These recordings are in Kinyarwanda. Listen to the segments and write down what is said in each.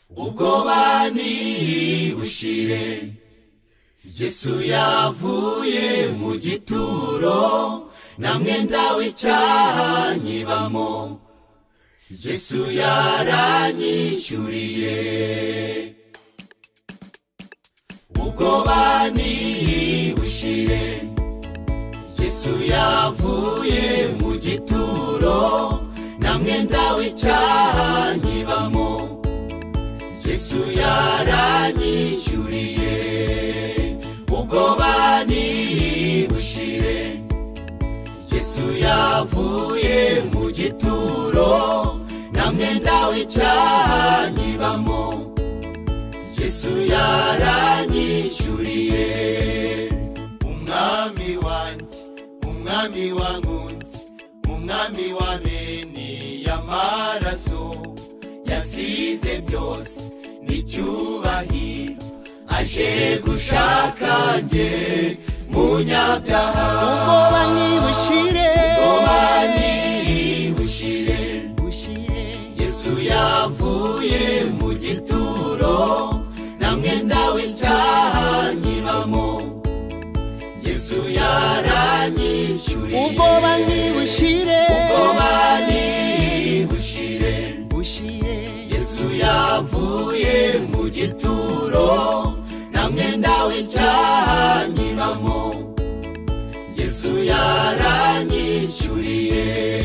ubwoba nibushire, Yesu yavuye mu gituro, nta mwenda w'icyaha nkibamo, Yesu yaranyishyuriye. Ubwoba nibushire, Yesu yavuye mu gituro, nta mwenda w'icyaha nkibamo, Yesu yaranyishyuriye. Ubwoba nibushire, Yesu yavuye mu gituro, nta mwenda w'icyaha nkibamo, Yesu yaranyishyuriye. Umwami wanjye, umwami wankunze, umwami w'abene y'amaraso, yasize byose n'icyubahiro, aje gushaka njye munyabyaha. Ubwoba nibushire, ubwoba nibushire, Yesu yavuye mu gituro, nta mwenda w'icyaha nkibamo, Yesu yaranyishyuriye. ubwoba nibushire, ubwoba nibushire, Yesu yavuye mu gituro, nta mwenda w'icyaha nkibamo, Yesu yaranyishyuriye.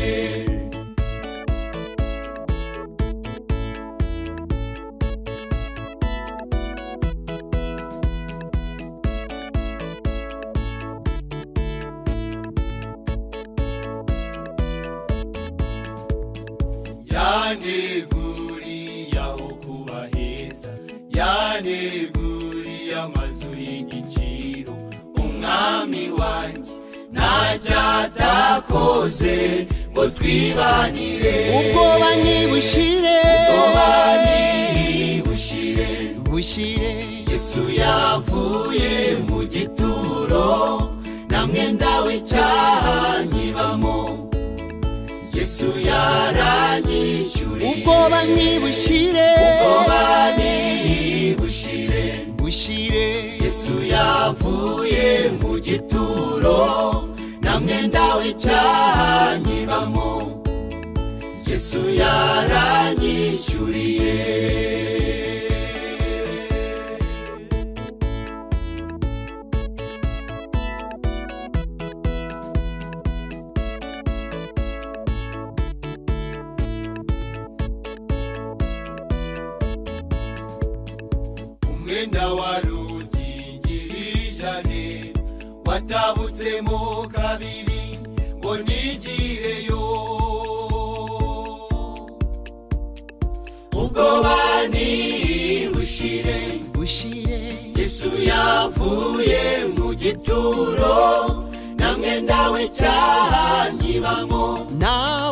Yaneguriye aho kuba heza, yaneguriye amazu y'igiciro, umwami wanjye ntacyo atakoze ngo twibanire. ubwoba nibushire, ubwoba nibushire, Yesu yavuye mu gituro, nta mwenda w'icyaha nkibamo, Yesu yaranyishyuriye. ubwoba nibushire, ubwoba nibushire, Yesu yavuye mu gituro, nta mwenda w'icyaha nkibamo, Yesu yaranyishyuriye. Umwenda warugingirije, watabutsemo kabiri ngo nigireyo. Ubwoba nibushire, Yesu yavuye mu gituro, nta mwenda w'icyaha nkibamo,